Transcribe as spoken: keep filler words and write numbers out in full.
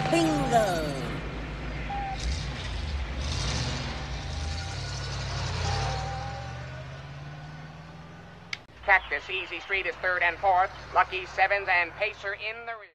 Bingo! Cactus, Easy Street is third and fourth. Lucky Sevens and Pacer in the rear.